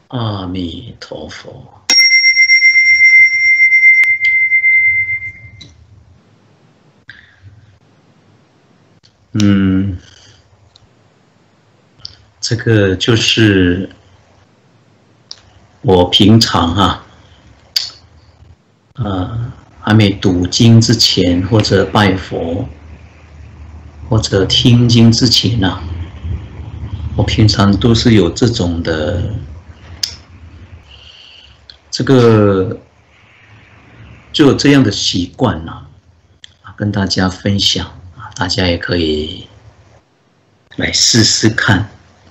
阿弥陀佛。这个就是我平常还没读经之前，或者拜佛，或者听经之前我平常都是有这种的，就有这样的习惯跟大家分享大家也可以来试试看。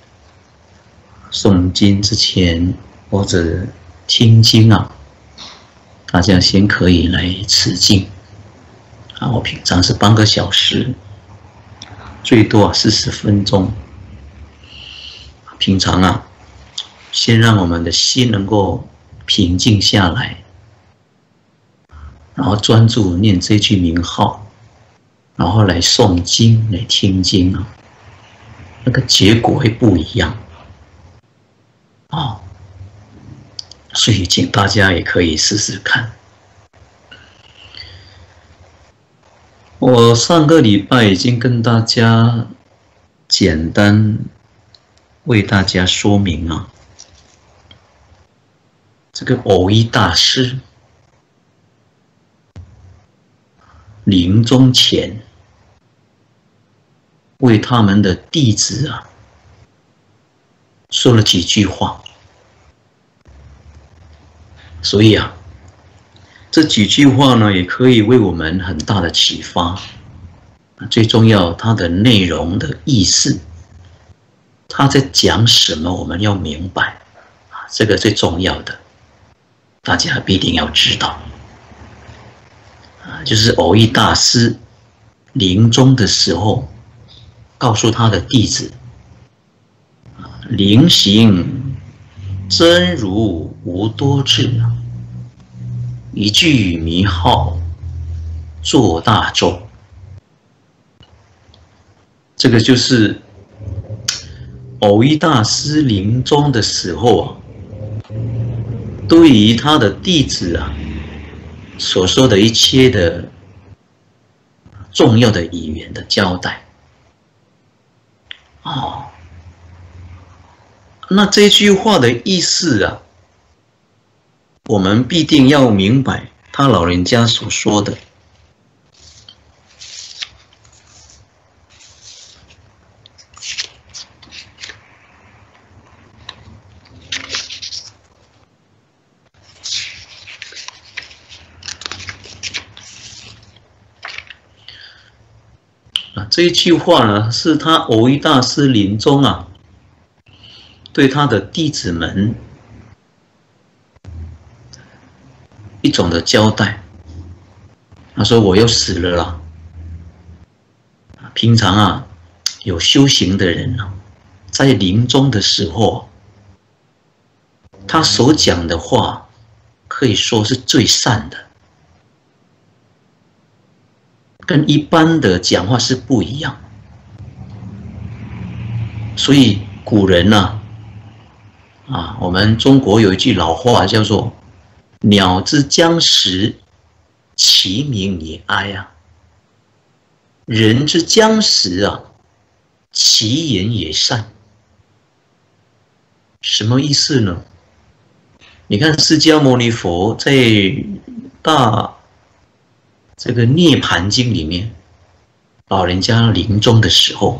诵经之前或者听经大家先可以来持静我平常是半个小时，最多40分钟。平常先让我们的心能够平静下来，然后专注念这句名号，然后来诵经来听经那个结果会不一样所以请大家也可以试试看。我上个礼拜已经跟大家简单为大家说明这个藕益大师临终前为他们的弟子说了几句话，所以这几句话呢，也可以为我们很大的启发。最重要，它的内容的意思，他在讲什么，我们要明白这个最重要的，大家必定要知道就是藕益大师临终的时候告诉他的弟子临行真如无多智一句名号做大众。这个就是藕益大师临终的时候对于他的弟子所说的一切的重要的语言的交代那这句话的意思我们必定要明白他老人家所说的。这一句话呢，是他藕益大师临终对他的弟子们一种的交代。他说：“我要死了啦。”平常有修行的人在临终的时候，他所讲的话可以说是最善的。跟一般的讲话是不一样，所以古人我们中国有一句老话叫做“鸟之将食，其鸣也哀人之将食其言也善”。什么意思呢？你看释迦牟尼佛在这个涅盘经里面，老人家临终的时候，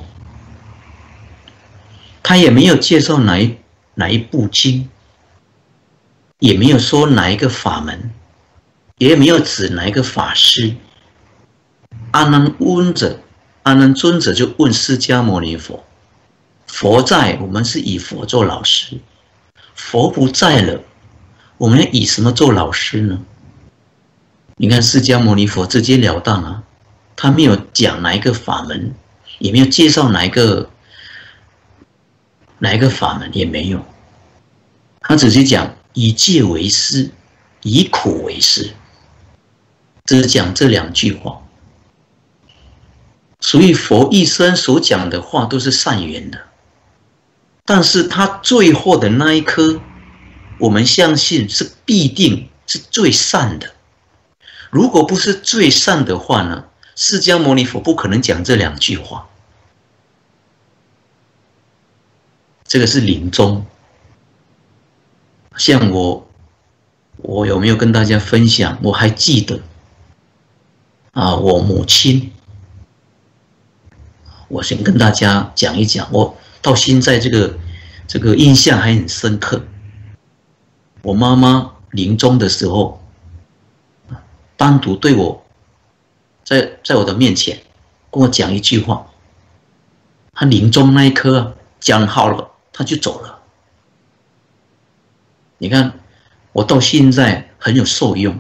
他也没有介绍哪一部经，也没有说哪一个法门，也没有指哪一个法师。阿难尊者就问释迦牟尼佛：佛在，我们是以佛做老师；佛不在了，我们要以什么做老师呢？你看释迦牟尼佛直截了当他没有讲哪一个法门，也没有介绍哪一个法门，也没有，他只是讲以戒为师，以苦为师，只是讲这2句话。所以佛一生所讲的话都是善缘的，但是他最后的那一颗我们相信是必定是最善的。如果不是最善的话呢，释迦牟尼佛不可能讲这2句话。这个是临终。像我有没有跟大家分享？我还记得我母亲，我先跟大家讲一讲，我到现在这个印象还很深刻。我妈妈临终的时候，单独对我，在我的面前跟我讲一句话。她临终那一刻讲好了，她就走了。你看，我到现在很有受用。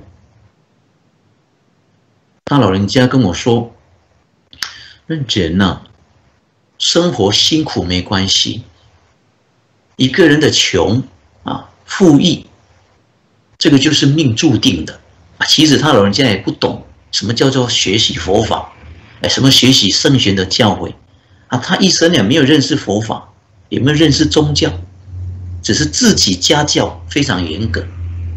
他老人家跟我说：“人啊，生活辛苦没关系，一个人的穷富裕，这个就是命注定的。”其实他老人家也不懂什么叫做学习佛法，什么学习圣贤的教诲他一生也没有认识佛法，也没有认识宗教，只是自己家教非常严格。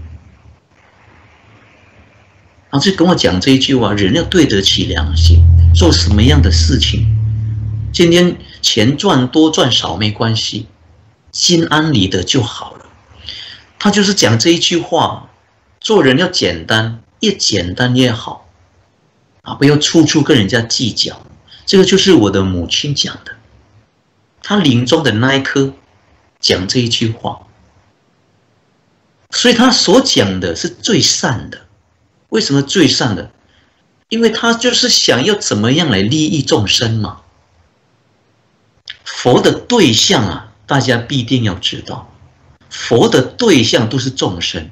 就跟我讲这一句话：人要对得起良心，做什么样的事情，今天钱赚多赚少没关系，心安理得就好了。他就是讲这一句话，做人要简单，越简单越好不要处处跟人家计较。这个就是我的母亲讲的，她临终的那一刻讲这一句话，所以她所讲的是最善的。为什么最善的？因为他就是想要怎么样来利益众生嘛。佛的对象大家必定要知道，佛的对象都是众生。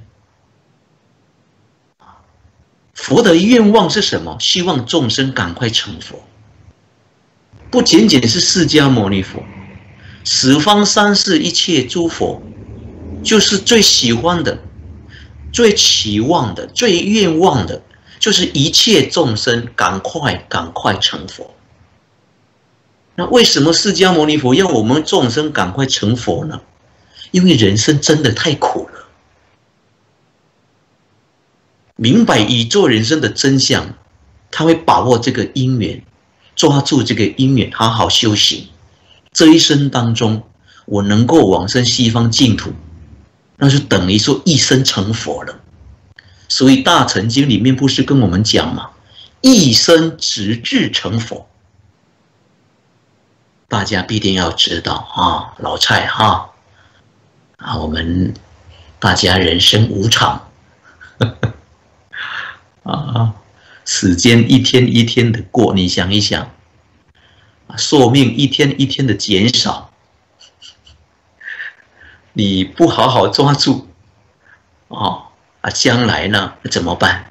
佛的愿望是什么？希望众生赶快成佛。不仅仅是释迦牟尼佛，十方三世一切诸佛，就是最喜欢的、最期望的、最愿望的，就是一切众生赶快成佛。那为什么释迦牟尼佛要我们众生赶快成佛呢？因为人生真的太苦了。明白宇宙人生的真相，他会把握这个因缘，抓住这个因缘，好好修行。这一生当中，我能够往生西方净土，那就等于说一生成佛了。所以大乘经里面不是跟我们讲吗？一生直至成佛。大家必定要知道老蔡我们大家人生无常时间一天一天的过，你想一想，寿命一天一天的减少，你不好好抓住将来呢怎么办？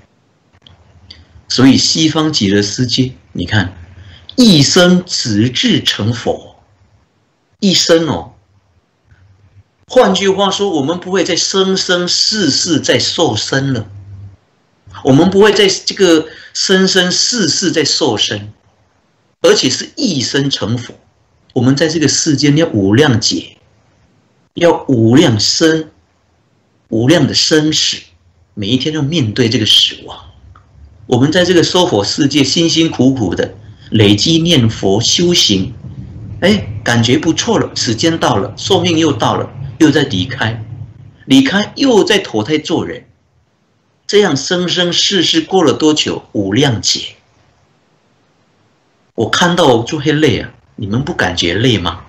所以西方极乐世界，你看一生直至成佛，一生换句话说，我们不会再生生世世再受生了，我们不会在这个生生世世再受生，而且是一生成佛。我们在这个世间要无量劫，要无量生，无量的生死，每一天要面对这个死亡。我们在这个娑婆世界辛辛苦苦的累积念佛修行，感觉不错了，时间到了，寿命又到了，又在离开，离开又在投胎做人，这样生生世世过了多久？无量劫。我看到就会累你们不感觉累吗？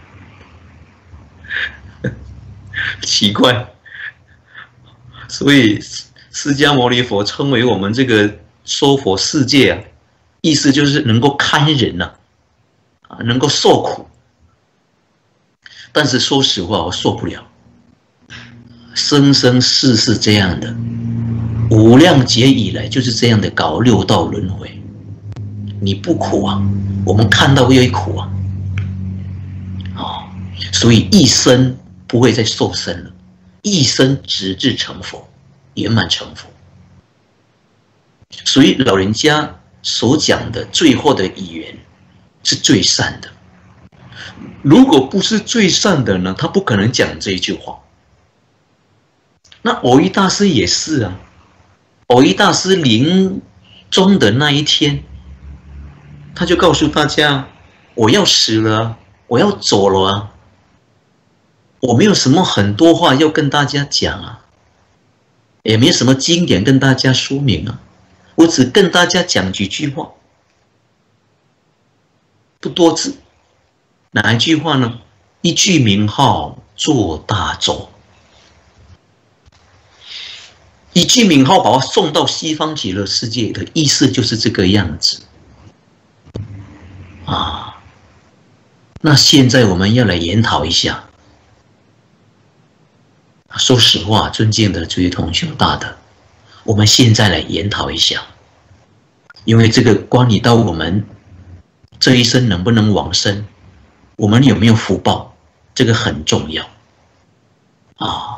奇怪。所以释迦牟尼佛称为我们这个娑婆世界意思就是能够看人能够受苦。但是说实话，我受不了，生生世世这样的，无量劫以来就是这样的搞六道轮回，你不苦我们看到会苦所以一生不会再受生了，一生直至成佛，圆满成佛。所以老人家所讲的最后的语言是最善的。如果不是最善的呢，他不可能讲这一句话。 那藕益大师也是啊，藕益大师临终的那一天，他就告诉大家：我要死了，我要走了啊！我没有什么很多话要跟大家讲啊，也没有什么经典跟大家说明啊，我只跟大家讲几句话，不多字。哪一句话呢？一句名号做大洲。一句名号把它送到西方极乐世界的意思就是这个样子啊。那现在我们要来研讨一下。说实话，尊敬的诸位同修大德，我们现在来研讨一下，因为这个关于到我们这一生能不能往生，我们有没有福报，这个很重要啊。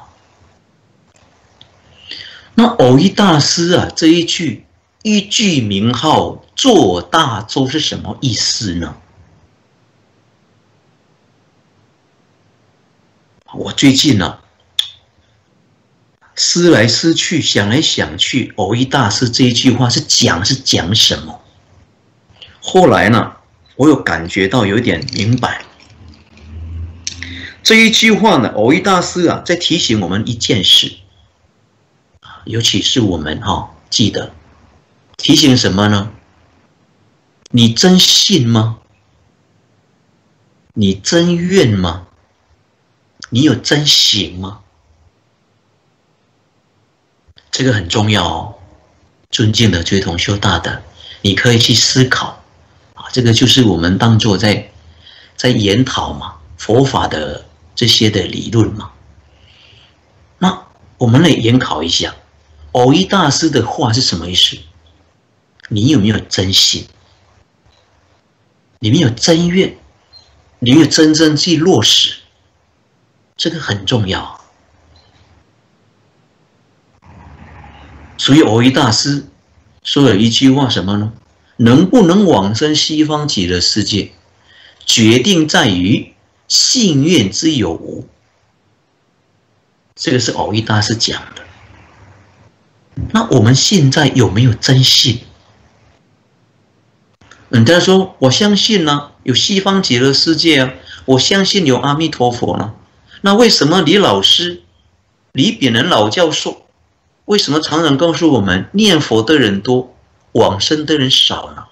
那藕益大师啊，这一句一句名号做大洲是什么意思呢？我最近啊，思来思去，想来想去，藕益大师这一句话是讲什么？后来呢，我有感觉到有点明白。这一句话呢，藕益大师啊，在提醒我们一件事。尤其是我们记得提醒什么呢？你真信吗？你真愿吗？你有真行吗？这个很重要哦。尊敬的诸位同修大德，你可以去思考啊，这个就是我们当作在研讨嘛，佛法的这些的理论嘛。那我们来研考一下。藕益大师的话是什么意思？你有没有真心？你没有真愿？你有没有真正去落实？这个很重要。所以藕益大师说了一句话什么呢？能不能往生西方极乐世界，决定在于信愿之有无。这个是藕益大师讲的。那我们现在有没有真信？人家说我相信呢，有西方极乐世界啊，我相信有阿弥陀佛呢。那为什么李老师、李炳仁老教授，为什么常常告诉我们念佛的人多，往生的人少呢？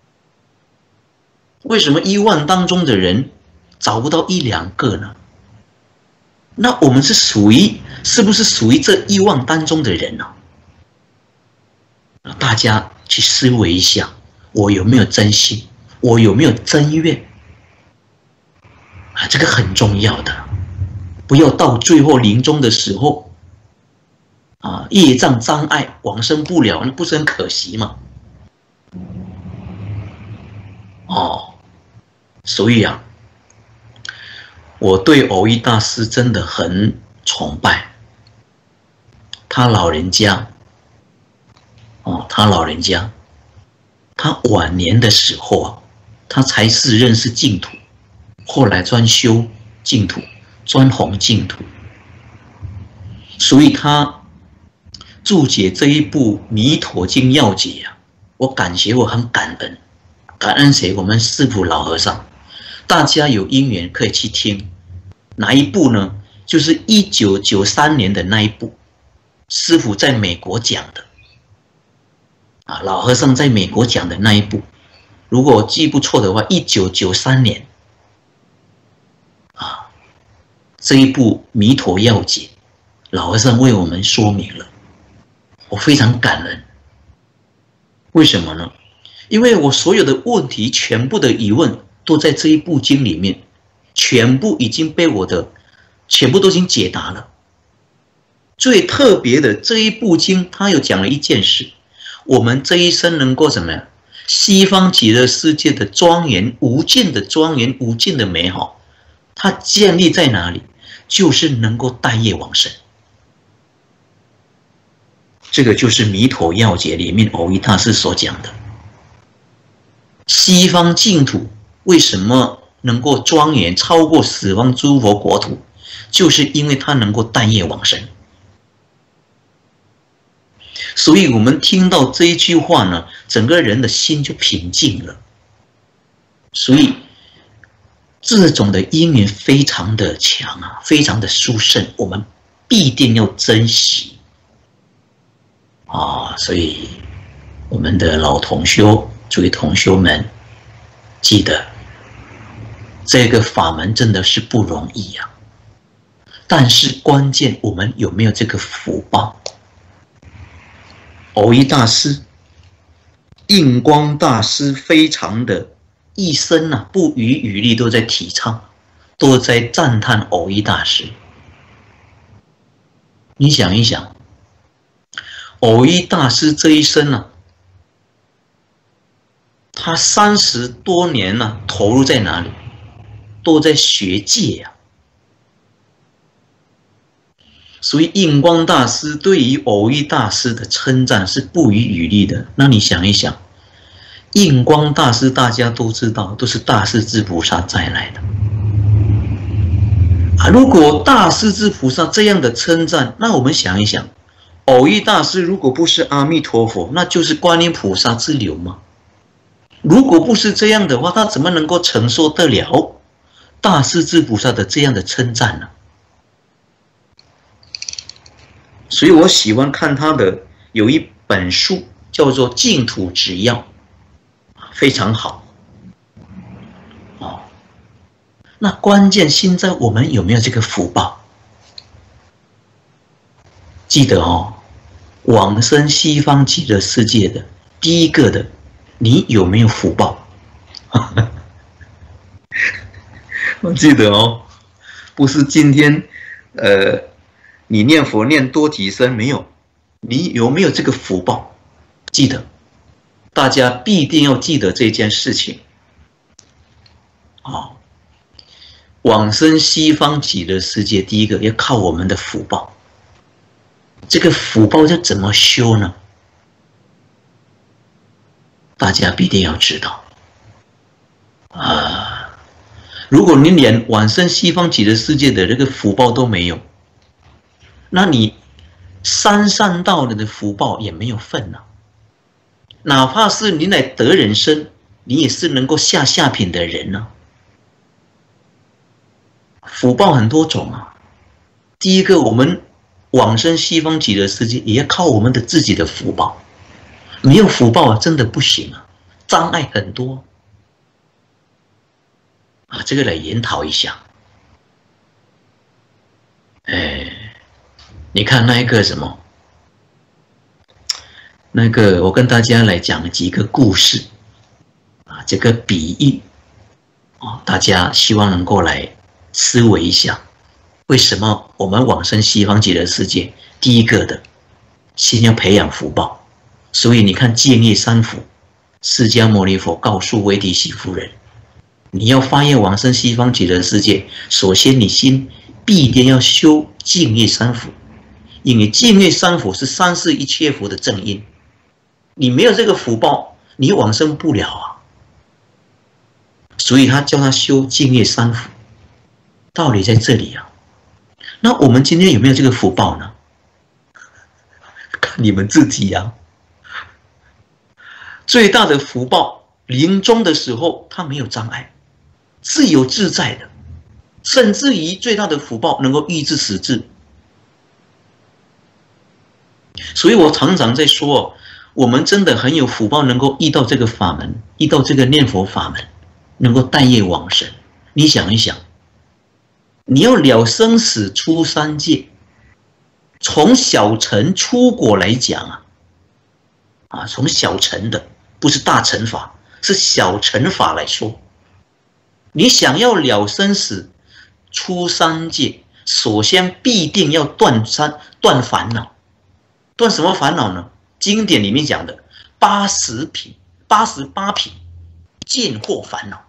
为什么10000当中的人找不到1、2个呢？那我们是不是属于这10000当中的人呢？大家去思维一下，我有没有真心？我有没有真愿？啊，这个很重要的，不要到最后临终的时候，啊，业障障碍往生不了，那不是很可惜吗？哦，所以啊，我对藕益大师真的很崇拜，他老人家。他晚年的时候啊，他才是认识净土，后来专修净土，专弘净土，所以他注解这一部《弥陀经要解》啊，我很感恩，感恩谁？我们师父老和尚。大家有因缘可以去听，哪一部呢？就是1993年的那一部，师父在美国讲的。老和尚在美国讲的那一部，如果我记不错的话，1993年这一部《弥陀要解》，老和尚为我们说明了，我非常感恩。为什么呢？因为我所有的问题，全部的疑问都在这一部经里面，全部都已经解答了。最特别的这一部经，它有讲了一件事。我们这一生能够怎么样？西方极乐世界的庄严，无尽的庄严，无尽的美好，它建立在哪里？就是能够带业往生。这个就是《弥陀要解》里面藕益大师所讲的。西方净土为什么能够庄严超过十方诸佛国土？就是因为它能够带业往生。 所以我们听到这一句话呢，整个人的心就平静了。所以这种的因缘非常的强啊，非常的殊胜，我们必定要珍惜啊！所以我们的老同修，诸位同修们，记得这个法门真的是不容易啊。但是关键我们有没有这个福报？藕益大师、印光大师非常的一生啊，不遗余力都在提倡，都在赞叹藕益大师。你想一想，藕益大师这一生啊，他30多年啊，投入在哪里？都在学界啊。所以印光大师对于藕益大师的称赞是不遗余力的。那你想一想，印光大师大家都知道，都是大势至菩萨再来的啊。如果大势至菩萨这样的称赞，那我们想一想，藕益大师如果不是阿弥陀佛，那就是观音菩萨之流吗？如果不是这样的话，他怎么能够承受得了大势至菩萨的这样的称赞呢？所以我喜欢看他的有一本书叫做《净土指要》，非常好。那关键现在我们有没有这个福报？记得往生西方极乐世界的第一个的，你有没有福报？我记得不是今天你念佛念多提升没有？你有没有这个福报？记得，大家必定要记得这件事情。往生西方极乐世界，第一个要靠我们的福报。这个福报要怎么修呢？大家必定要知道。如果你连往生西方极乐世界的这个福报都没有，那你三善道的福报也没有份啊。哪怕是你乃得人身，你也是能够下品的人啊。福报很多种啊。第一个，我们往生西方极乐世界也要靠我们的自己的福报，没有福报真的不行啊，障碍很多啊。这个来研讨一下。你看那一个什么，那个我跟大家来讲几个故事啊，这个比喻大家希望能够来思维一下，为什么我们往生西方极乐世界，第一个的先要培养福报。所以你看戒业三福，释迦牟尼佛告诉维提西夫人，你要发愿往生西方极乐世界，首先你心必定要修净业三福，因为净业三福是三世一切福的正因，你没有这个福报，你往生不了啊。所以他叫他修净业三福，道理在这里啊。那我们今天有没有这个福报呢？看你们自己啊。最大的福报，临终的时候他没有障碍，自由自在的，甚至于最大的福报能够抑制死志。所以我常常在说，我们真的很有福报，能够遇到这个法门，遇到这个念佛法门，能够带业往生。你想一想，你要了生死出三界，从小乘出果来讲从小乘的，不是大乘法，是小乘法来说，你想要了生死出三界，首先必定要断烦恼。断什么烦恼呢？经典里面讲的88品见惑烦恼。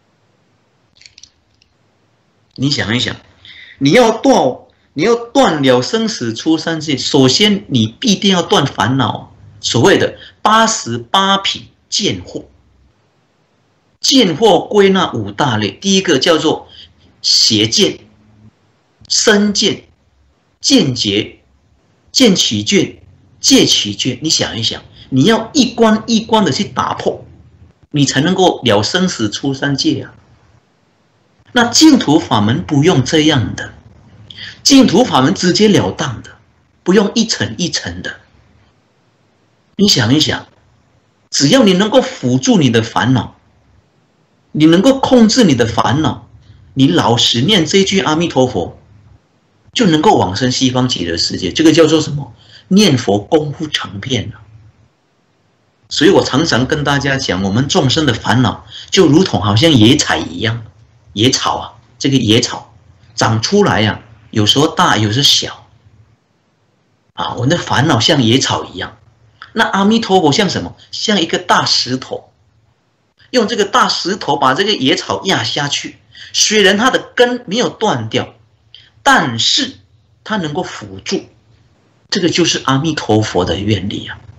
你想一想，你要断了生死出三界，首先你必定要断烦恼。所谓的88品见惑，见惑归纳5大类，第一个叫做邪见、身见、见觉、见取见、 戒取戒，你想一想，你要一关一关的去打破，你才能够了生死出三界啊。那净土法门不用这样的，净土法门直截了当的，不用一层一层的。你想一想，只要你能够辅助你的烦恼，你能够控制你的烦恼，你老实念这句阿弥陀佛，就能够往生西方极乐世界。这个叫做什么？念佛功夫成片了。所以我常常跟大家讲，我们众生的烦恼就如同好像野草一样，野草啊，这个野草长出来啊，有时候大，有时候小啊。我们的烦恼像野草一样，那阿弥陀佛像什么？像一个大石头，用这个大石头把这个野草压下去，虽然它的根没有断掉，但是它能够辅助。这个就是阿弥陀佛的愿力啊！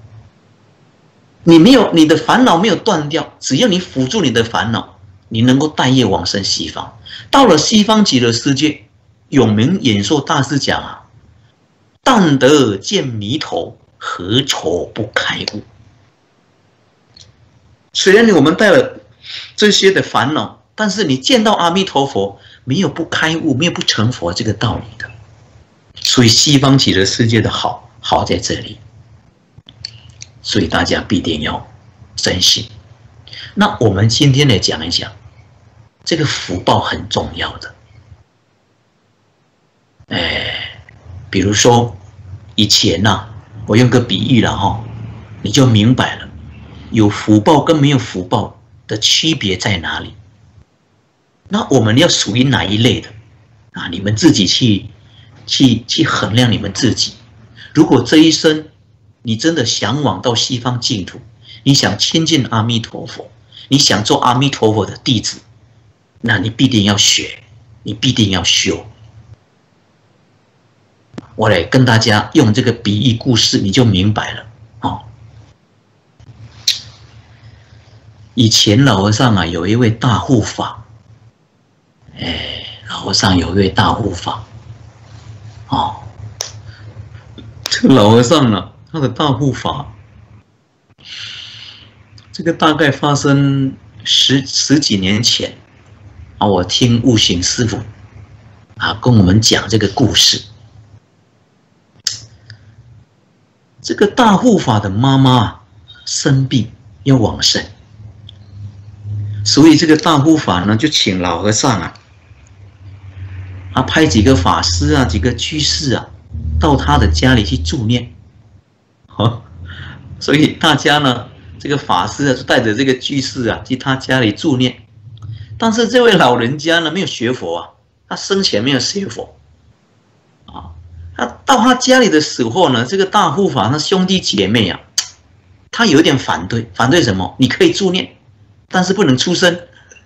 你的烦恼没有断掉，只要你辅助你的烦恼，你能够带业往生西方。到了西方极乐世界，永明演说大师讲啊：“但得见弥陀，何愁不开悟？”虽然我们带了这些的烦恼，但是你见到阿弥陀佛，没有不开悟，没有不成佛这个道理的。所以西方极乐世界的好在这里，所以大家必定要珍惜。那我们今天来讲一讲，这个福报很重要的。比如说以前啊，我用个比喻了哈，你就明白了，有福报跟没有福报的区别在哪里。那我们要属于哪一类的啊？你们自己去衡量你们自己。如果这一生你真的向往到西方净土，你想亲近阿弥陀佛，你想做阿弥陀佛的弟子，那你必定要学，你必定要修。我来跟大家用这个比喻故事，你就明白了哦。以前老和尚啊，有一位大护法，老和尚有一位大护法。这个老和尚呢，他的大护法，这个大概发生十几年前啊，我听悟行师父啊跟我们讲这个故事。这个大护法的妈妈生病要往生，所以这个大护法呢就请老和尚啊，派几个法师啊，几个居士啊，到他的家里去助念。所以大家呢，这个法师啊，就带着这个居士啊，去他家里助念。但是这位老人家呢，没有学佛啊，他生前没有学佛啊。他到他家里的时候呢，这个大护法那兄弟姐妹啊，他有点反对，反对什么？你可以助念，但是不能出声。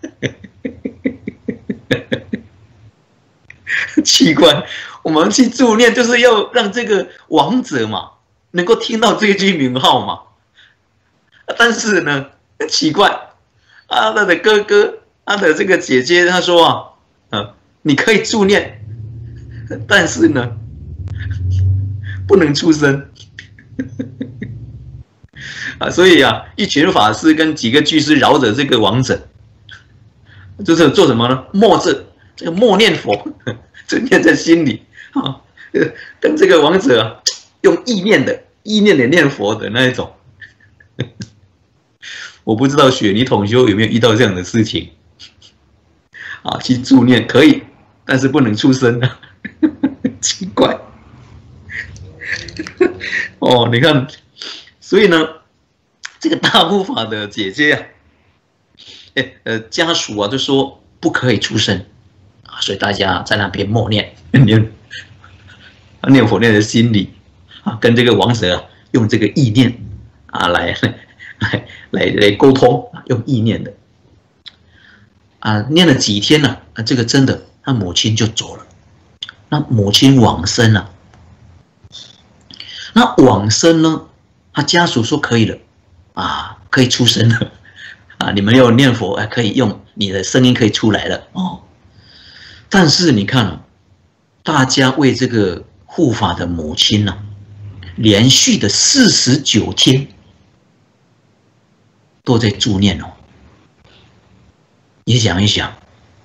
奇怪，我们去助念就是要让这个亡者嘛，能够听到这句名号嘛。但是呢，奇怪，他的哥哥，他的这个姐姐，他说你可以助念，但是呢，不能出声。所以啊，一群法师跟几个居士绕着这个亡者，就是做什么呢？默念佛，就念在心里啊，跟这个亡者用意念的念佛的那一种。我不知道雪梨同修有没有遇到这样的事情啊？去助念可以，但是不能出声啊，奇怪。哦，你看，所以呢，这个大护法的姐姐啊，家属啊就说不可以出声啊，所以大家在那边默念念佛念在心里啊，跟这个亡者啊用这个意念啊来沟通，用意念的啊，念了几天呢，这个真的，他母亲就走了，那母亲往生了。那往生呢，他家属说可以了啊，可以出声了啊，你们要念佛可以用你的声音可以出来了哦。但是你看大家为这个护法的母亲连续的49天都在助念哦。你想一想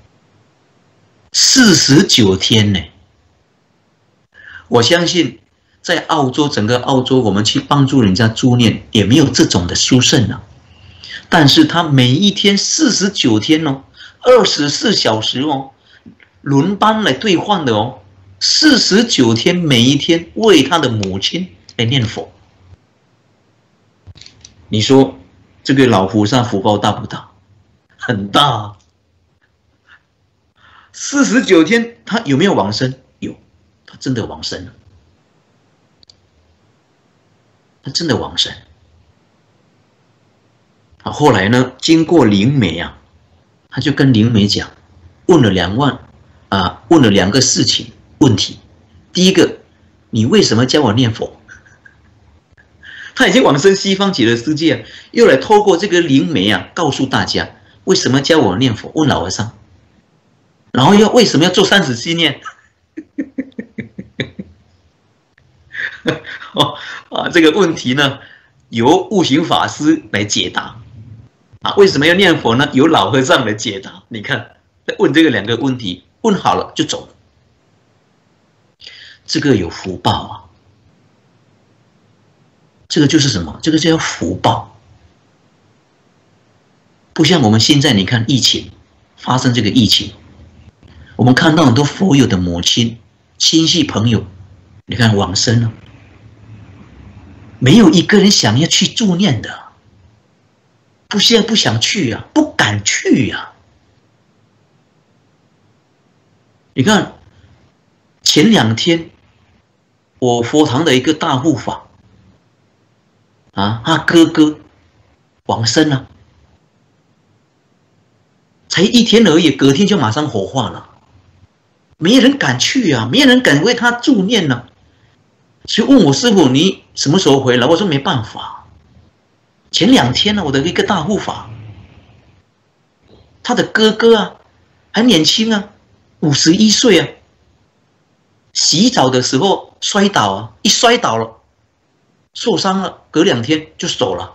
，49天呢？我相信在澳洲，整个澳洲，我们去帮助人家助念，也没有这种的殊胜啊。但是他每一天49天哦，24小时哦，轮班来兑换的哦，49天每一天为他的母亲来念佛。你说这个老菩萨福报大不大？很大啊。49天他有没有往生？有，他真的往生了。他真的往生。后来呢，经过灵媒啊，他就跟灵媒讲，问了2个事情问题。第一个，你为什么教我念佛？他已经往生西方极乐世界，又来透过这个灵媒啊，告诉大家为什么教我念佛？问老和尚，然后为什么要做37念？这个问题呢，由悟行法师来解答。为什么要念佛呢？由老和尚来解答。你看，问这个2个问题，问好了就走了。这个有福报啊！这个就是什么？这个叫福报。不像我们现在，你看疫情发生这个疫情，我们看到很多佛友的母亲、亲戚朋友，你看往生了，没有一个人想要去助念的。不是不想去啊，不敢去啊。你看，前2天，我佛堂的一个大护法他哥哥往生了，才1天而已，隔天就马上火化了，没有人敢去啊，没有人敢为他助念啊。所以问我师父，你什么时候回来？我说没办法。前2天呢，我的一个大护法，他的哥哥啊，还年轻啊，51岁啊，洗澡的时候摔倒啊，一摔倒了，受伤了，隔2天就走了。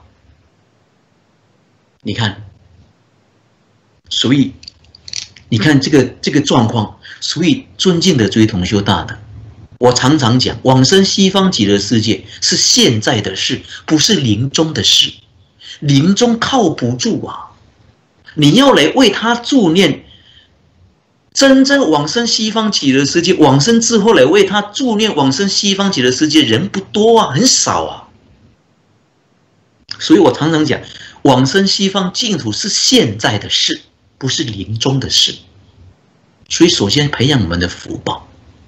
你看，所以你看这个状况，所以尊敬的诸位同修大德，我常常讲，往生西方极乐世界是现在的事，不是临终的事。临终靠不住啊！你要来为他助念，真正往生西方极乐世界，往生之后来为他助念往生西方极乐世界人不多啊，很少啊。所以我常常讲，往生西方净土是现在的事，不是临终的事。所以首先培养我们的福报。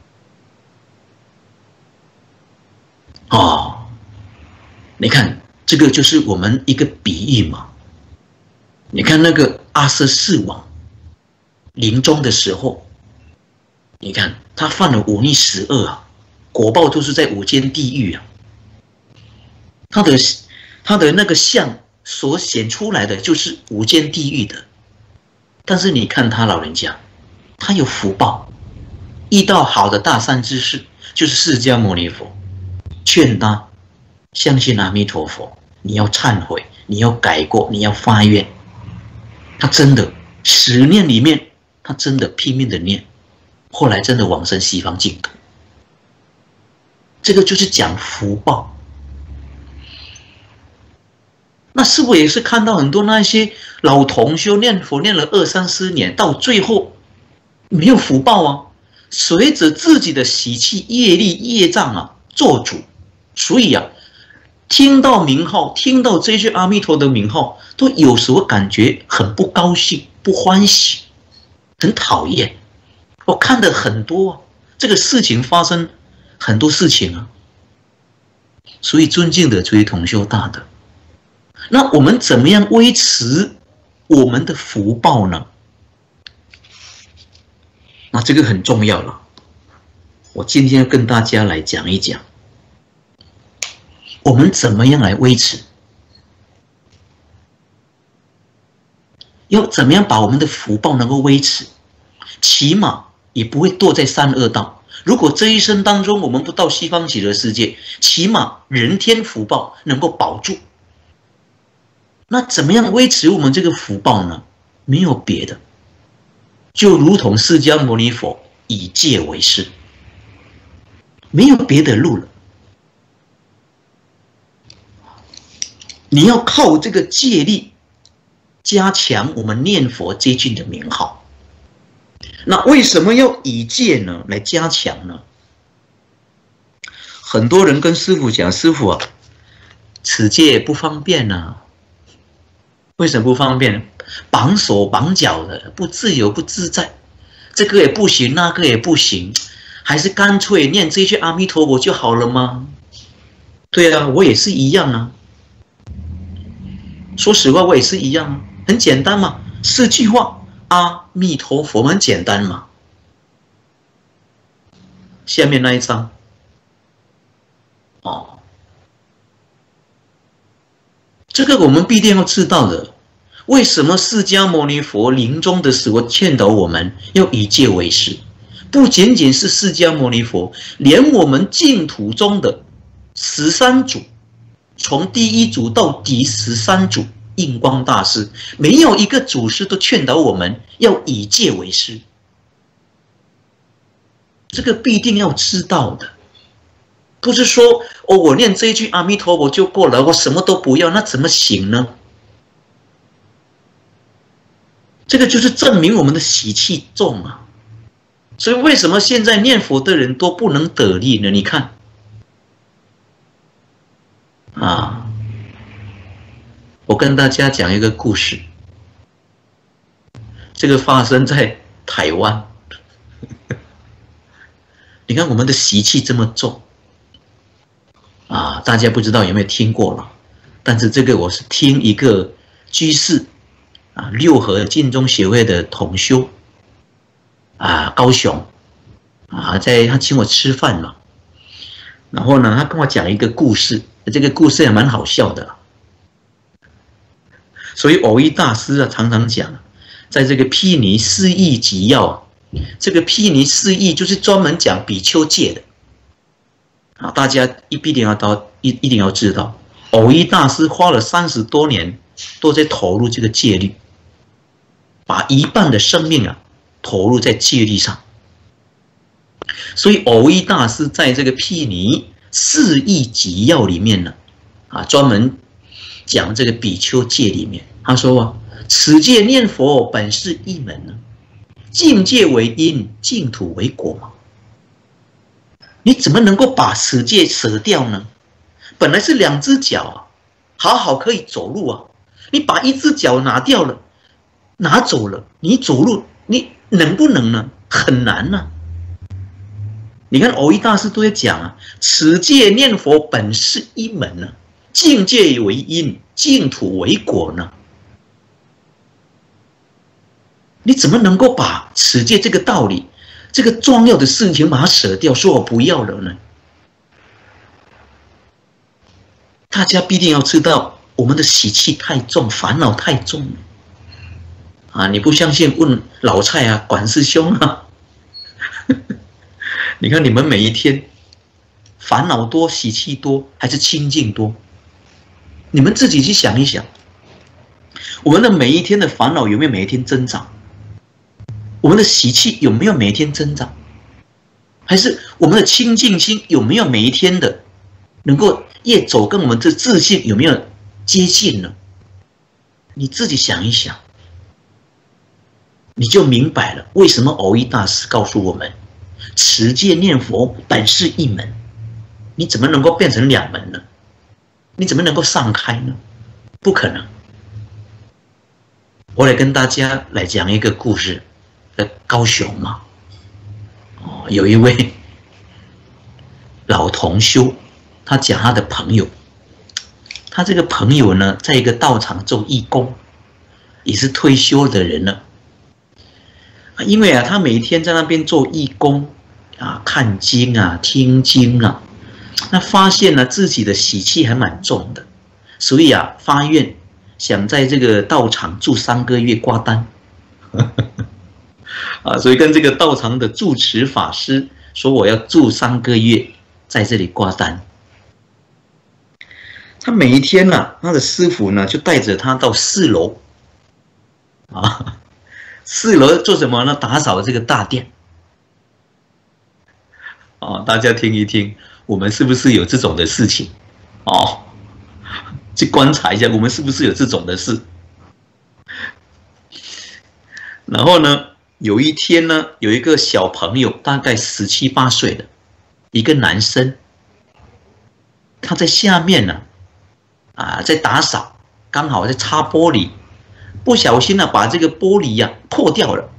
你看。这个就是我们一个比喻嘛。你看那个阿阇世王临终的时候，你看他犯了忤逆12啊，果报都是在5间地狱啊。他的那个相所显出来的就是5间地狱的。但是你看他老人家，他有福报，遇到好的大善知识，就是释迦牟尼佛，劝他相信阿弥陀佛，你要忏悔，你要改过，你要发愿。他真的10念里面，他真的拼命的念，后来真的往生西方净土。这个就是讲福报。那是不是也是看到很多那些老同修念佛念了20、30年，到最后没有福报啊？随着自己的习气、业力、业障啊做主，所以啊。听到名号，听到这句阿弥陀的名号，都有时候感觉很不高兴、不欢喜，很讨厌。我看的很多啊，这个事情发生很多事情啊。所以尊敬的诸位同修大德，那我们怎么样维持我们的福报呢？那这个很重要了。我今天要跟大家来讲一讲。我们怎么样来维持？要怎么样把我们的福报能够维持？起码也不会堕在3恶道， 如果这一生当中我们不到西方极乐世界，起码人天福报能够保住。那怎么样维持我们这个福报呢？没有别的，就如同释迦牟尼佛以戒为师，没有别的路了。你要靠这个戒力加强我们念佛这句的名号。那为什么要以戒呢来加强呢？很多人跟师父讲，师父啊，此戒不方便啊。为什么不方便？绑手绑脚的，不自由不自在，这个也不行，那个也不行，还是干脆念这句阿弥陀佛就好了吗？对啊，我也是一样啊。说实话，我也是一样啊，很简单嘛，4句话，阿弥陀佛，很简单嘛。下面那一章，哦，这个我们必定要知道的。为什么释迦牟尼佛临终的时候劝导我们要以戒为师？不仅仅是释迦牟尼佛，连我们净土中的13祖，从第1祖到第13祖，印光大师，没有一个祖师都劝导我们要以戒为师。这个必定要知道的，不是说哦，我念这一句阿弥陀佛就够了，我什么都不要，那怎么行呢？这个就是证明我们的习气重啊。所以为什么现在念佛的人都不能得力呢？你看啊，我跟大家讲一个故事，这个发生在台湾。你看我们的习气这么重啊，大家不知道有没有听过了？但是这个我是听一个居士啊，六合净宗协会的同修啊，高雄啊，他请我吃饭嘛，然后呢，他跟我讲一个故事，这个故事也蛮好笑的。所以藕益大师啊，常常讲，在这个毗尼四义集要啊，这个毗尼四义就是专门讲比丘戒的啊，大家一定要知道，藕益大师花了30多年都在投入这个戒律，把一半的生命啊投入在戒律上。所以藕益大师在这个毗尼四义集要里面呢，啊，专门讲这个比丘戒里面，他说啊，此戒念佛本是一门呢，境界为因，净土为果嘛。你怎么能够把此戒舍掉呢？本来是2只脚啊，好好可以走路啊，你把1只脚拿掉了，拿走了，你走路你能不能呢？很难啊。你看藕益大师都在讲啊，此戒念佛本是一门呢，境界为因，净土为果呢。你怎么能够把此戒这个道理，这个重要的事情把它舍掉，说我不要了呢？大家必定要知道，我们的习气太重，烦恼太重了啊！你不相信，问老蔡啊，管师兄啊。你看你们每一天烦恼多、习气多，还是清净多？你们自己去想一想，我们的每一天的烦恼有没有每一天增长？我们的习气有没有每一天增长？还是我们的清净心有没有每一天的能够越走跟我们的自信有没有接近呢？你自己想一想，你就明白了为什么藕益大师告诉我们，持戒念佛本是一门，你怎么能够变成2门呢？你怎么能够上开呢？不可能。我来跟大家来讲一个故事，在高雄嘛，有一位老同修，他讲他的朋友，他这个朋友呢，在一个道场做义工，也是退休的人了。因为啊，他每天在那边做义工啊，看经啊，听经啊，那发现呢自己的习气还蛮重的，所以啊，发愿想在这个道场住3个月挂单。啊，所以跟这个道场的住持法师说我要住3个月，在这里挂单。他每一天呢，他的师傅呢就带着他到4楼，啊，4楼做什么呢？打扫这个大殿。哦，大家听一听，我们是不是有这种的事情？哦，去观察一下，我们是不是有这种的事？然后呢，有一天呢，有一个小朋友，大概17、18岁的一个男生，他在下面呢，在打扫，刚好在擦玻璃，不小心呢，把这个玻璃呀破掉了，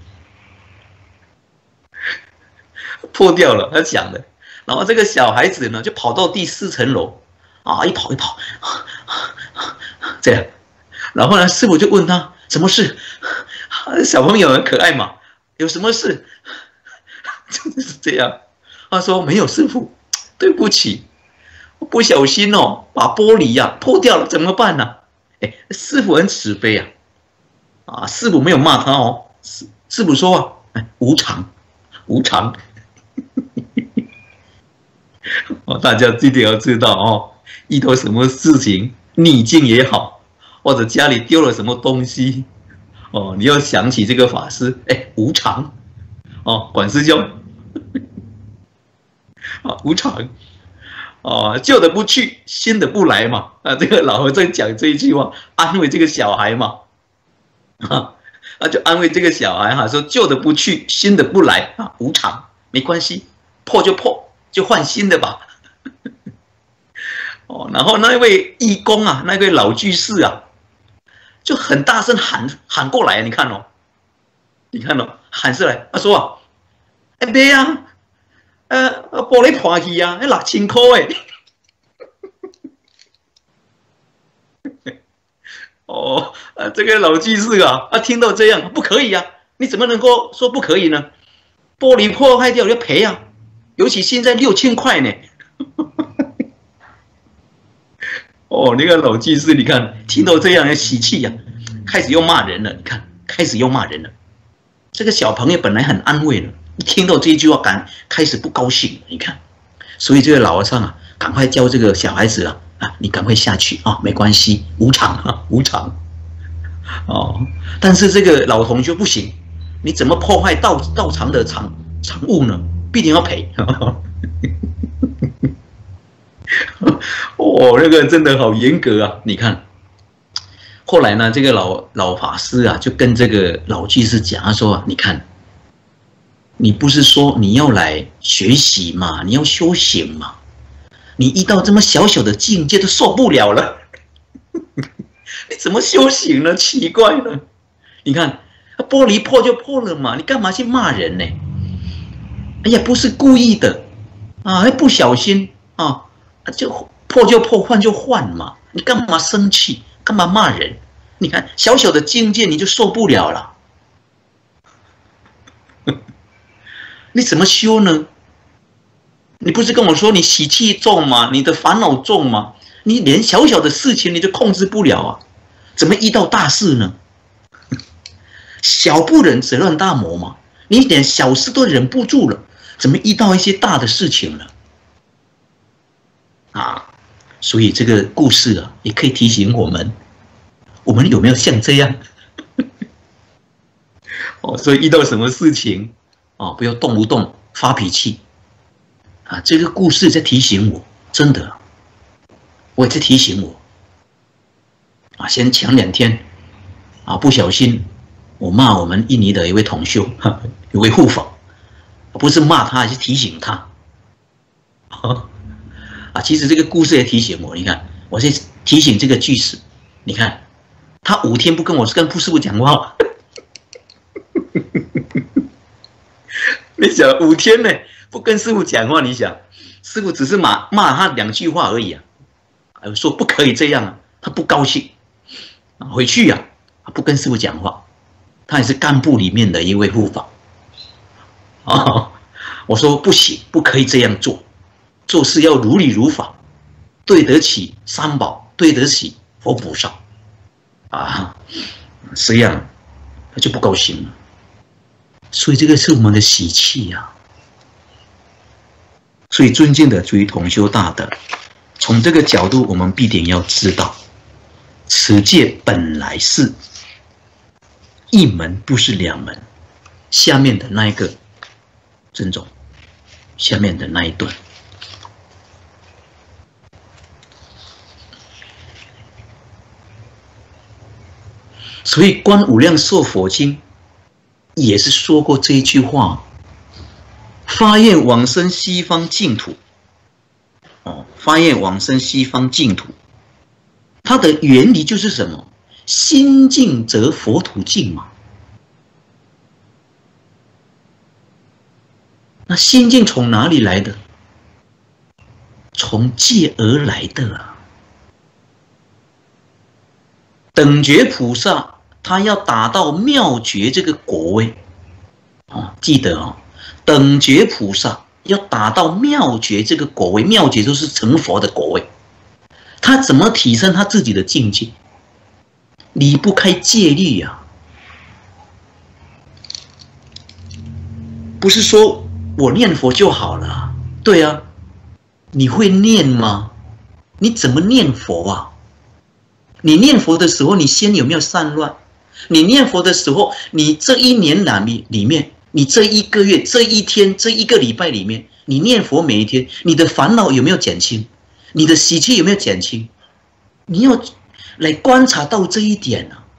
破掉了，他讲的。然后这个小孩子呢，就跑到第4层楼，一跑，这样。然后呢，师傅就问他什么事？小朋友很可爱嘛，有什么事？就是这样。他说没有，师傅，对不起，我不小心把玻璃破掉了，怎么办呢？师傅很慈悲师傅没有骂他师傅说无常，无常。大家一定要知道遇到什么事情逆境也好，或者家里丢了什么东西你要想起这个法师无常管师兄无常旧的不去，新的不来嘛这个老和尚讲这一句话安慰这个小孩嘛就安慰这个小孩说旧的不去，新的不来无常没关系，破就破，就换新的吧。然后那位义工那位老居士就很大声喊过来，你看喊出来，他说没玻璃破去6000块这个老居士听到这样，不可以你怎么能够说不可以呢？玻璃破坏掉要赔尤其现在6000块呢。那个老居士，你看听到这样喜气开始又骂人了。你看，开始又骂人了。这个小朋友本来很安慰了，一听到这一句话，开始不高兴。你看，所以这个老和尚赶快教这个小孩子你赶快下去没关系，无常无常但是这个老同学不行，你怎么破坏道场的常物呢？必定要赔。那个真的好严格你看，后来呢，这个老法师就跟这个老居士讲，他说你看，你不是说你要来学习嘛，你要修行嘛，你遇到这么小小的境界都受不了了，你怎么修行呢？奇怪了，你看玻璃破就破了嘛，你干嘛去骂人呢？哎呀，不是故意的还不小心就破就破，换就换嘛，你干嘛生气？干嘛骂人？你看小小的境界你就受不了了，你怎么修呢？你不是跟我说你习气重吗？你的烦恼重吗？你连小小的事情你就控制不了怎么遇到大事呢？小不忍则乱大谋嘛，你连小事都忍不住了，怎么遇到一些大的事情呢？所以这个故事也可以提醒我们有没有像这样所以遇到什么事情不要动不动发脾气这个故事在提醒我，真的我也在提醒我前2天不小心我骂我们印尼的一位同修一位护法，不是骂他，是提醒他其实这个故事也提醒我，你看，我是提醒这个居士，你看，他5天不跟师父讲话，你想5天呢不跟师父讲话，你想，师父只是骂他2句话而已说不可以这样他不高兴，回去不跟师父讲话，他也是干部里面的一位护法我说不行，不可以这样做。做事要如理如法，对得起三宝，对得起佛菩萨这样他就不高兴了。所以这个是我们的习气所以，尊敬的诸位同修大德，从这个角度，我们必定要知道，此界本来是一门，不是两门。下面的那一个郑总，下面的那一段，所以《观无量寿佛经》也是说过这一句话。发愿往生西方净土，发愿往生西方净土，它的原理就是什么？心净则佛土净嘛。那心净从哪里来的？从戒而来的啊。等觉菩萨他要达到妙觉这个果位，记得哦。等觉菩萨要达到妙觉这个果位，妙觉就是成佛的果位。他怎么提升他自己的境界？离不开戒律啊！不是说我念佛就好了。对啊，你会念吗？你怎么念佛啊？你念佛的时候，你心有没有散乱？你念佛的时候，你这一年里面。你这一个月、这一天、这一个礼拜里面，你念佛每一天，你的烦恼有没有减轻？你的习气有没有减轻？你要来观察到这一点啊！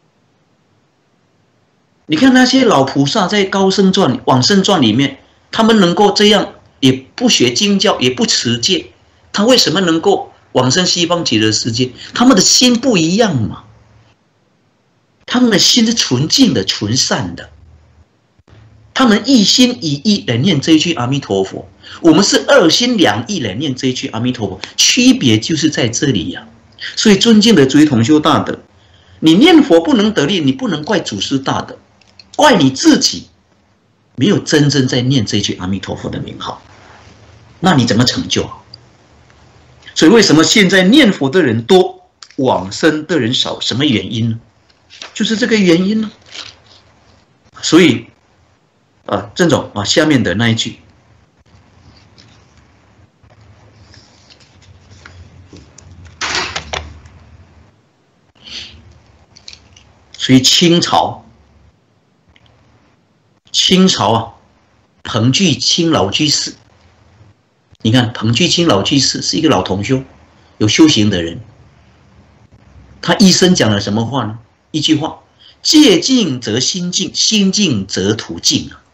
你看那些老菩萨在高僧传、往生传里面，他们能够这样，也不学经教，也不持戒，他为什么能够往生西方极乐世界？他们的心不一样嘛，他们的心是纯净的、纯善的。他们一心一意来念这一句阿弥陀佛，我们是二心两意来念这一句阿弥陀佛，区别就是在这里呀。所以尊敬的诸位同修大德，你念佛不能得力，你不能怪祖师大德，怪你自己没有真正在念这句阿弥陀佛的名号，那你怎么成就啊？所以为什么现在念佛的人多，往生的人少？什么原因呢？就是这个原因呢。所以郑总下面的那一句，所以清朝彭巨清老居士，你看彭巨清老居士是一个老同修，有修行的人，他一生讲了什么话呢？一句话：戒净则心净，心净则土净啊。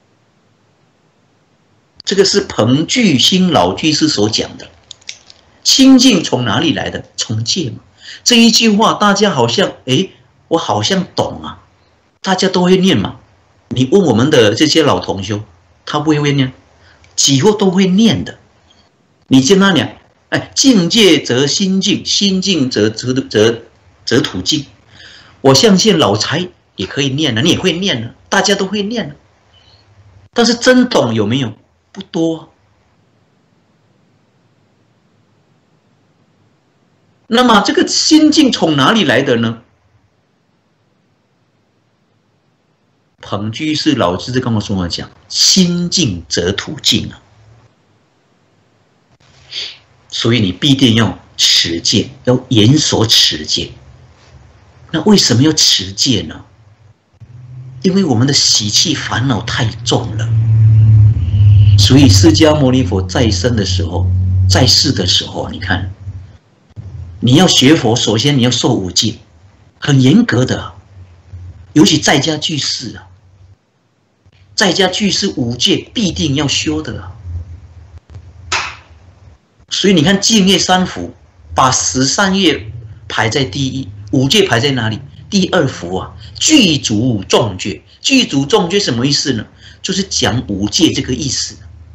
这个是彭巨清老居士所讲的。清净从哪里来的？从戒嘛。这一句话大家好像我好像懂啊，大家都会念嘛。你问我们的这些老同修，他不会念，几乎都会念的。你见他讲，境界则心净，心净则土净。我相信老财也可以念了，你也会念了，大家都会念了。但是真懂有没有？不多。那么这个心净从哪里来的呢？彭居士老居士跟我说讲，心净则土净啊。所以你必定要持戒，要严守持戒。那为什么要持戒呢？因为我们的习气烦恼太重了。所以释迦牟尼佛在生的时候，在世的时候，你看，你要学佛，首先你要受五戒，很严格的，尤其在家居士啊，在家居士五戒必定要修的啊。所以你看净业三福，把13业排在第一，五戒排在哪里？第二福啊，具足众戒。具足众戒什么意思呢？就是讲五戒这个意思。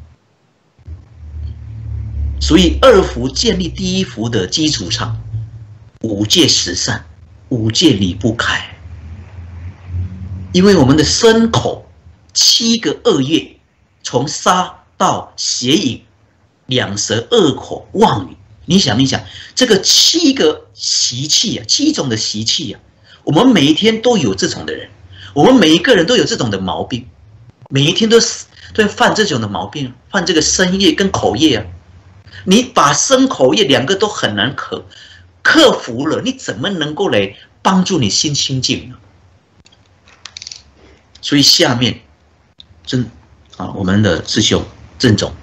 所以二福建立第一福的基础上，五戒十善，五戒离不开。因为我们的身口7个恶业，从杀盗邪淫、两舌恶口妄语，你想一想，这个7个习气啊，7种的习气啊，我们每一天都有这种的人，我们每一个人都有这种的毛病，每一天都都要犯这种的毛病，犯这个身业跟口业啊。你把身口业两个都很难克服了，你怎么能够来帮助你心清净呢？所以下面我们的师兄郑总，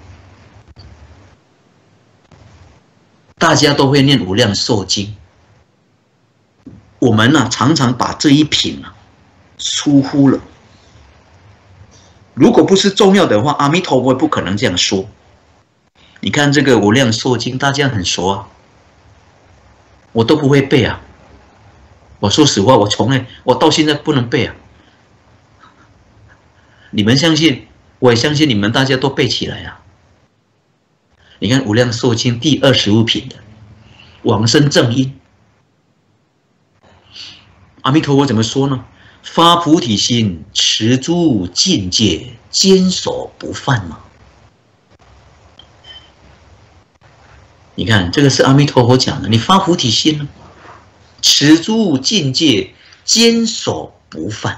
大家都会念无量寿经，我们呢常常把这一品疏忽了。如果不是重要的话，阿弥陀佛不可能这样说。你看这个无量寿经，大家很熟啊，我都不会背啊。我说实话，我到现在不能背啊。你们相信，我也相信你们大家都背起来啊。你看无量寿经第25品的往生正因，阿弥陀佛怎么说呢？发菩提心，持诸境界，坚守不犯嘛。你看这个是阿弥陀佛讲的，你发菩提心呢，持诸境界，坚守不犯。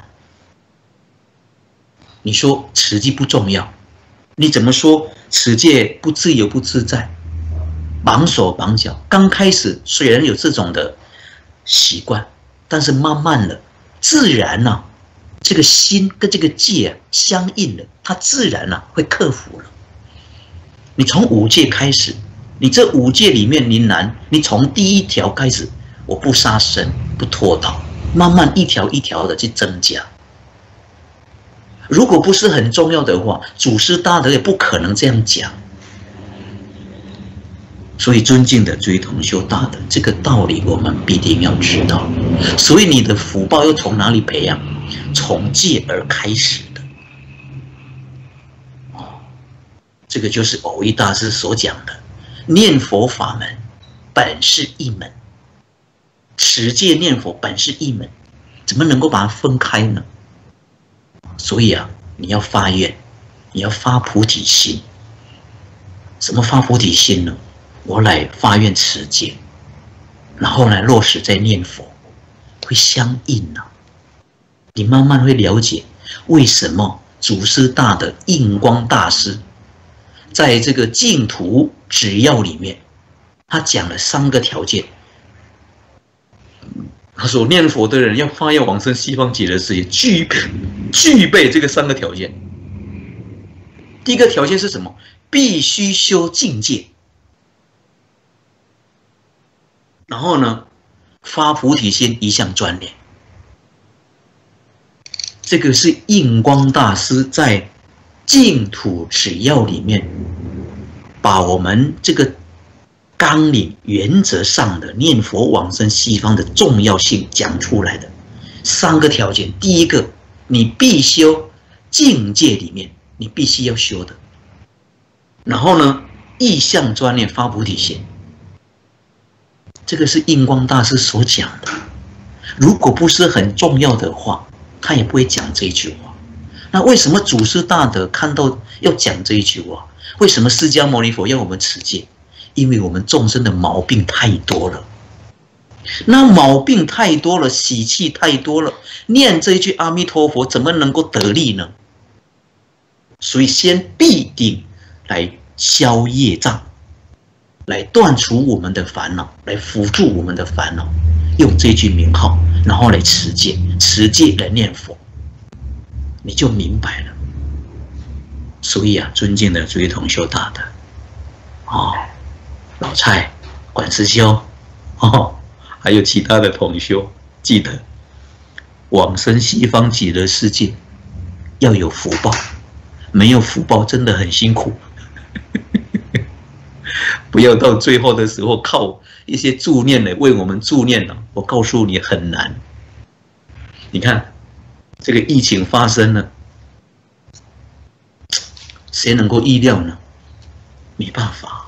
你说持戒不重要，你怎么说持戒不自由不自在，绑手绑脚？刚开始虽然有这种的习惯，但是慢慢的自然这个心跟这个戒相应了，它自然会克服了。你从5戒开始，你这5戒里面你从第1条开始，我不杀生不脱逃，慢慢一条一条的去增加。如果不是很重要的话，祖师大德也不可能这样讲。所以尊敬的诸位同修大德，这个道理我们必定要知道。所以你的福报要从哪里培养？从戒而开始的。这个就是藕益大师所讲的，念佛法门本是一门，持戒念佛本是一门，怎么能够把它分开呢？所以你要发愿，你要发菩提心。什么发菩提心呢？我来发愿持戒，然后来落实在念佛，会相应你慢慢会了解为什么祖师大德印光大师在这个净土指要里面，他讲了3个条件。他说念佛的人要发愿往生西方极乐世界，具备这个3个条件。第一个条件是什么？必须修境界。然后呢，发菩提心，一向专念。这个是印光大师在净土指要里面，把我们这个纲领原则上的念佛往生西方的重要性讲出来的3个条件。第一个，你必修境界里面，你必须要修的。然后呢，意向专念，发菩提心。这个是印光大师所讲的。如果不是很重要的话，他也不会讲这一句话。那为什么祖师大德看到要讲这一句话？为什么释迦牟尼佛要我们持戒？因为我们众生的毛病太多了，那毛病太多了，习气太多了，念这一句阿弥陀佛怎么能够得力呢？所以先必定来消业障，来断除我们的烦恼，来辅助我们的烦恼，用这句名号，然后来持戒，持戒来念佛，你就明白了。所以尊敬的诸位同修大德，老蔡、管师兄，还有其他的同修，记得往生西方极乐世界要有福报，没有福报真的很辛苦。不要到最后的时候靠一些助念来为我们助念了，我告诉你很难。你看这个疫情发生了，谁能够预料呢？没办法。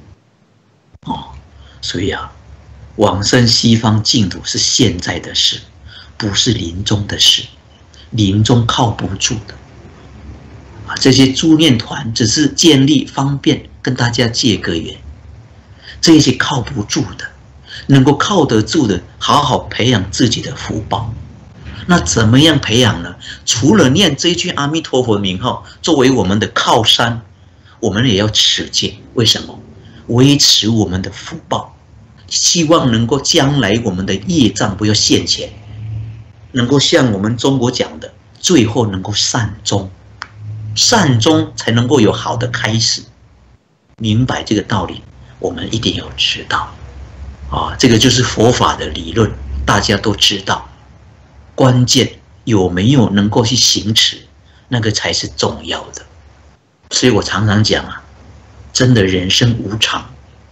所以往生西方净土是现在的事，不是临终的事。临终靠不住的。这些助念团只是建立方便跟大家结个缘，这些靠不住的，能够靠得住的，好好培养自己的福报， 那怎么样培养呢？除了念这句阿弥陀佛的名号作为我们的靠山，我们也要持戒。为什么？维持我们的福报，希望能够将来我们的业障不要现前，能够像我们中国讲的，最后能够善终，善终才能够有好的开始。明白这个道理，我们一定要知道啊，这个就是佛法的理论，大家都知道。关键有没有能够去行持，那个才是重要的。所以我常常讲啊，真的人生无常，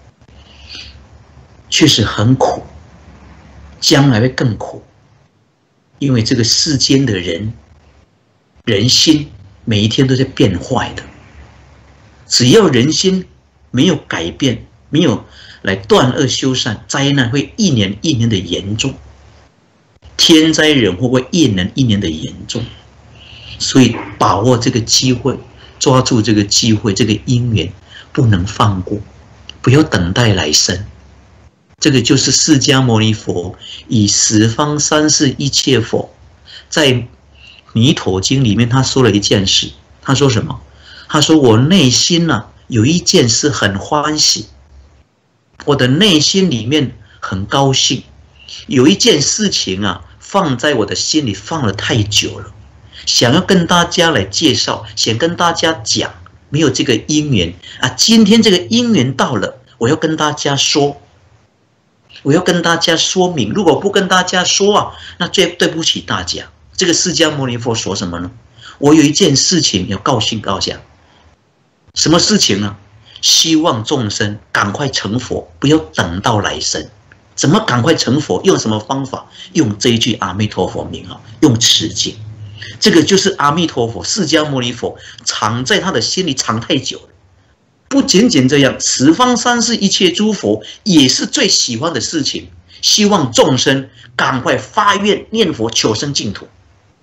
确实很苦，将来会更苦。因为这个世间的人心每一天都在变坏的，只要人心没有改变，没有来断恶修善，灾难会一年一年的严重，天灾人祸会一年一年的严重。所以把握这个机会，抓住这个机会，这个因缘不能放过，不要等待来生。这个就是释迦牟尼佛以十方三世一切佛在弥陀经里面他说了一件事。他说什么？他说我内心啊有一件事很欢喜，我的内心里面很高兴，有一件事情啊放在我的心里放了太久了，想要跟大家来介绍，想跟大家讲，没有这个因缘啊，今天这个因缘到了，我要跟大家说，我要跟大家说明。如果不跟大家说啊，那最对不起大家。这个释迦牟尼佛说什么呢？我有一件事情要告诉大家。什么事情呢？希望众生赶快成佛，不要等到来生。怎么赶快成佛？用什么方法？用这一句阿弥陀佛名号，用持戒。这个就是阿弥陀佛释迦牟尼佛藏在他的心里藏太久了。不仅仅这样，十方三世一切诸佛也是最喜欢的事情，希望众生赶快发愿念佛求生净土。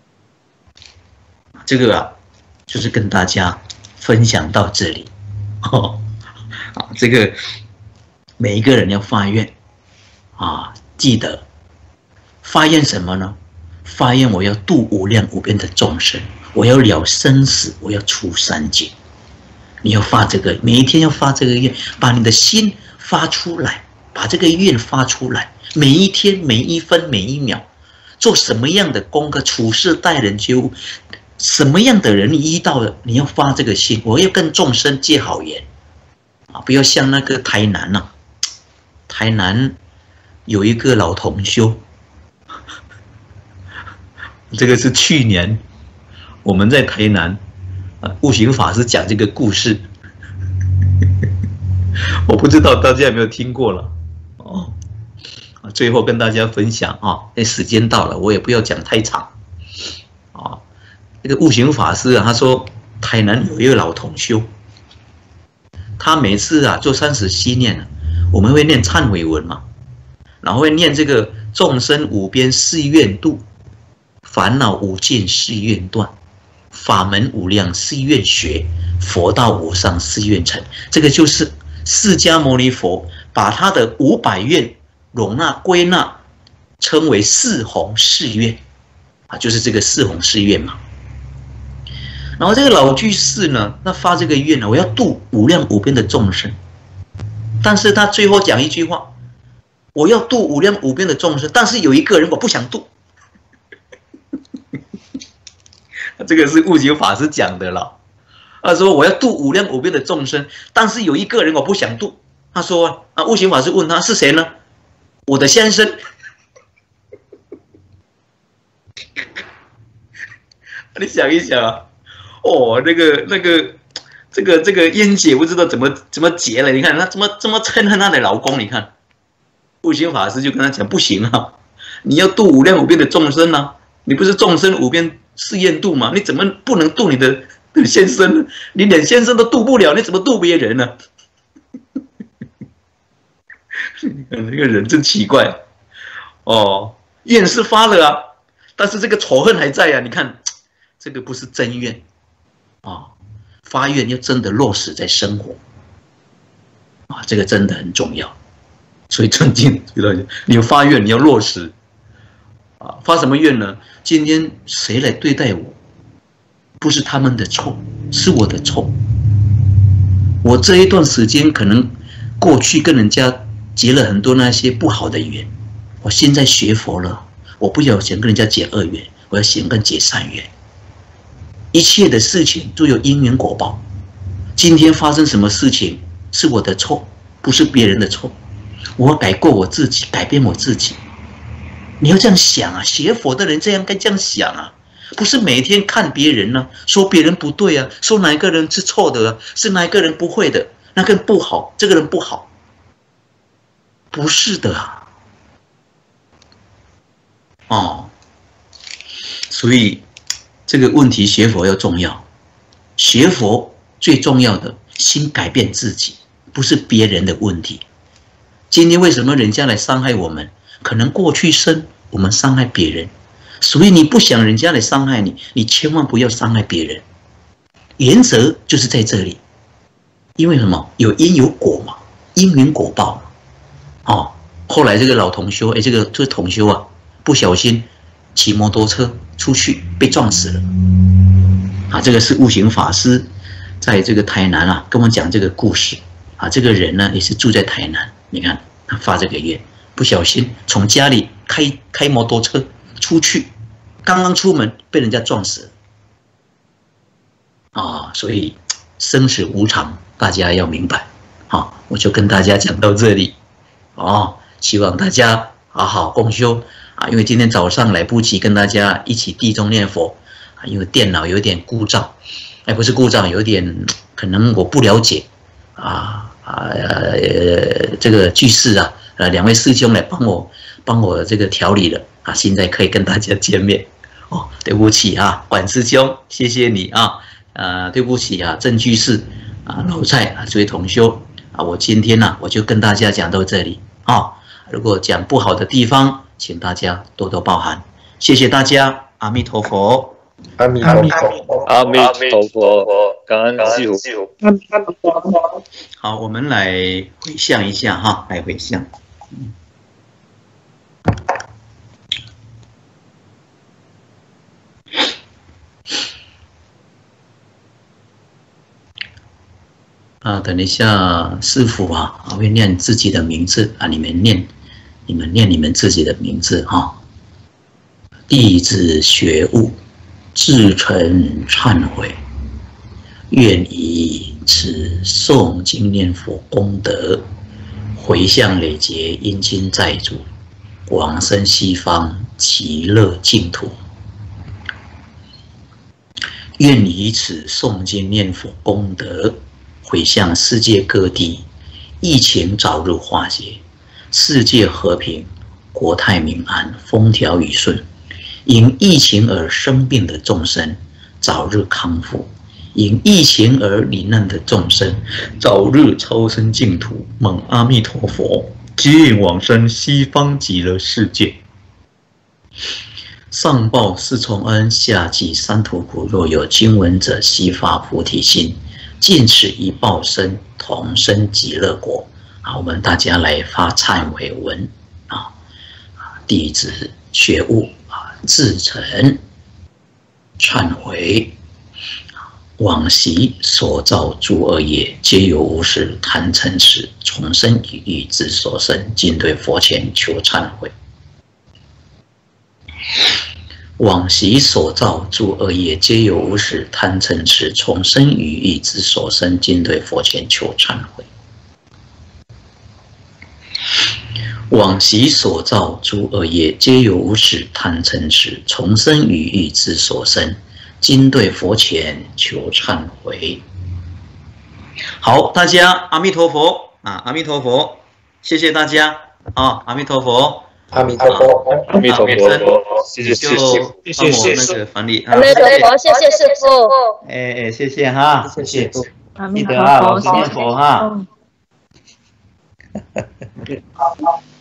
这个啊，就是跟大家分享到这里。这个每一个人要发愿啊，记得发愿什么呢？发愿我要度无量无边的众生，我要了生死，我要出三界。你要发这个，每一天要发这个愿，把你的心发出来，把这个愿发出来。每一天、每一分、每一秒，做什么样的功课，处事待人接物，什么样的人你遇到了，你要发这个心，我要跟众生结好缘啊！不要像那个台南啊，台南有一个老同修，这个是去年我们在台南悟行法师讲这个故事，我不知道大家有没有听过了哦。最后跟大家分享啊，那时间到了，我也不要讲太长啊。这个悟行法师啊，他说台南有一个老同修，他每次啊做30念啊，我们会念忏悔文嘛，然后会念这个众生无边誓愿度，烦恼无尽誓愿断，法门无量誓愿学，佛道无上誓愿成。这个就是释迦牟尼佛把他的500愿容纳归纳，称为四弘誓愿啊，就是这个四弘誓愿嘛。然后这个老居士呢，那发这个愿呢，我要度无量无边的众生，但是他最后讲一句话，我要度无量无边的众生，但是有一个人我不想度。这个是悟行法师讲的了。他说我要度无量无边的众生，但是有一个人我不想度。他说啊，悟行法师问他是谁呢？我的先生。你想一想啊，哦，这个燕姐不知道怎么结了。你看她怎么憎恨她的老公？你看，悟行法师就跟他讲，不行啊，你要度无量无边的众生啊，你不是众生无边誓愿度吗？你怎么不能度你的先生呢？你连先生都度不了，你怎么度别人呢？那个人真奇怪哦，愿是发了啊，但是这个仇恨还在啊。你看，这个不是真愿啊，发愿要真的落实在生活啊，这个真的很重要。所以尊敬，你发愿你要落实啊， 发什么愿呢？今天谁来对待我，不是他们的错，是我的错。我这一段时间可能过去跟人家结了很多那些不好的缘，我现在学佛了，我不要想跟人家结恶缘，我要想跟结善缘。一切的事情都有因缘果报。今天发生什么事情是我的错，不是别人的错。我要改过我自己，改变我自己。你要这样想啊，学佛的人这样该这样想啊，不是每天看别人呢、说别人不对啊，说哪一个人是错的、啊，是哪一个人不会的，那个人不好，这个人不好，不是的啊。哦，所以这个问题学佛要重要，学佛最重要的先改变自己，不是别人的问题。今天为什么人家来伤害我们？可能过去生我们伤害别人，所以你不想人家来伤害你，你千万不要伤害别人。原则就是在这里，因为什么？有因有果嘛，因缘果报嘛。哦，后来这个老同修，这个同修啊，不小心骑摩托车出去被撞死了。啊，这个是悟行法师在这个台南啊跟我讲这个故事啊。这个人呢也是住在台南，你看他发这个愿。不小心从家里开摩托车出去，刚刚出门被人家撞死了啊！所以生死无常，大家要明白。好，我就跟大家讲到这里哦，希望大家好好共修啊！因为今天早上来不及跟大家一起地中念佛啊，因为电脑有点故障，不是故障，有点可能我不了解这个句式啊。两位师兄来帮我这个调理了啊，现在可以跟大家见面哦。对不起啊，管师兄，谢谢你啊。对不起啊，郑居士啊，老蔡啊，这位同修啊，我今天呢我就跟大家讲到这里啊。如果讲不好的地方，请大家多多包涵，谢谢大家，阿弥陀佛， 阿弥陀佛， 阿弥陀佛，感恩师父。 好，我们来回向一下哈，来回向。等一下，师父啊，会念自己的名字啊，你们念你们自己的名字哈。弟子觉悟，至诚忏悔，愿以此诵经念佛功德，回向累劫冤亲债主，往生西方极乐净土。愿以此诵经念佛功德，回向世界各地疫情早日化解，世界和平，国泰民安，风调雨顺。因疫情而生病的众生早日康复，因疫情而罹难的众生早日超生净土。蒙阿弥陀佛，即引往生西方极乐世界。上报四重恩，下济三途苦。若有经闻者，悉发菩提心，尽此一报身，同生极乐国。好，我们大家来发忏悔文啊！弟子觉悟啊，至诚忏悔，往昔所造诸恶业，皆有无始贪嗔痴，从生于欲之所生，今对佛前求忏悔。往昔所造诸恶业，皆有无始贪嗔痴，从生于欲之所生，今对佛前求忏悔。往昔所造诸恶业，皆有无始贪嗔痴，从生于欲之所生，今对佛前求忏悔。好，大家阿弥陀佛啊，阿弥陀佛，谢谢大家啊，阿弥陀佛。 阿弥陀佛， 阿弥陀佛，谢谢师父， 谢谢那个翻译。 阿弥陀佛，谢谢师父。 谢谢哈，谢谢。 阿弥记得啊， 陀佛， 老实念佛哈。